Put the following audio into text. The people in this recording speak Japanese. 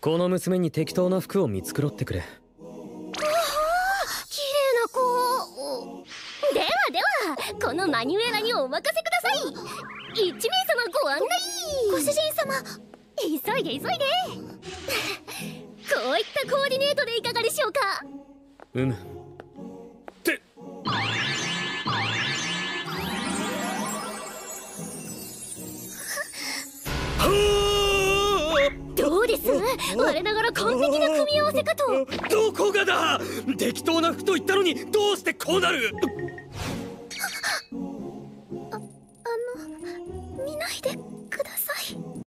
この娘に適当な服を見繕ってくれ。 綺麗な子。ではこのマニュエラにお任せください。1名様ご案内。ご主人様、急いで急いで。こういったコーディネートでいかがでしょうか。 ってどうです？我ながら完璧な組み合わせかと。 どこがだ。適当な服と言ったのにどうしてこうなる。